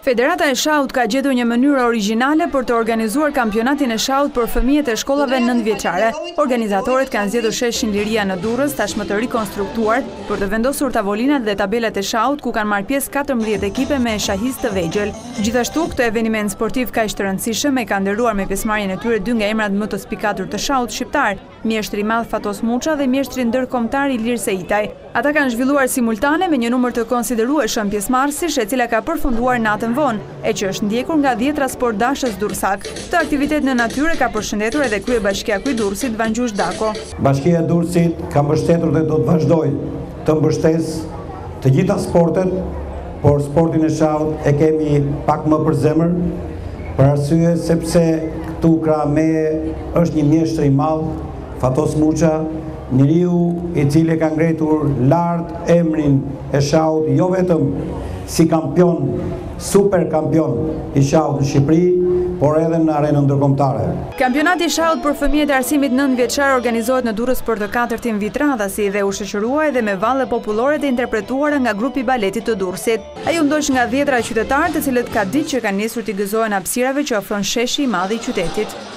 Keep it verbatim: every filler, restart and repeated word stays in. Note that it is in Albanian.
Federata e Shaut ka gjetur një mënyrë origjinale për të organizuar kampionatin e Shaut për fëmijët e shkollave nëntëvjeçare. Organizatorët kanë zgjedhur sheshin Liria në Durrës, tashmë të rikonstruktuar, për të vendosur tavolinat dhe tabelat e Shaut, ku kanë marrë pjesë katërmbëdhjetë ekipe me shahis të vegjël. Gjithashtu, këtë eveniment sportiv kaq të rëndësishëm e ka nderuar me pjesëmarrjen e tyre dy nga emrat më të spikatur të Shaut shqiptar, mjeshtri i madh Fatos Muça dhe mjeshtri ndërkombëtar Ilir Seitaj. Ata kanë zhvilluar simultane me një numër të konsiderueshëm pjesëmarrësish, e cila ka përfunduar natën vonë, e që është ndjekur nga dhjetra sportdashës durrësak. Këtë aktivitet në natyrë ka përshëndetur edhe kryebashkiaku i Durrësit Vangjush Dako. Bashkia e Durrësit ka mbështetur dhe do të vazhdoj të mbështesë të gjitha sportet, por sportin e Shaut e kemi pak më për zemër, për arsye sepse këtu krah meje është një mjeshtër i madh, Fatos Muça, njeriu i cili ka ngretur lart emrin e Shaut, jo vetëm si kampion, super kampion i Shaut në Shqipëri, por edhe në arenën ndërkombëtare. Kampionati i Shaut për fëmijët e arsimit nëntëvjeçar organizohet në Durrës për të katërtin vit radhasi dhe u shoqërua edhe me valle popullore të interpretuara nga grupi baletit të Durrësit. Ai u ndoq nga dhjetra qytetarë, të cilët ka ditë që kanë nisur t'i gëzohen hapësirave që ofron sheshi i madh i qytetit.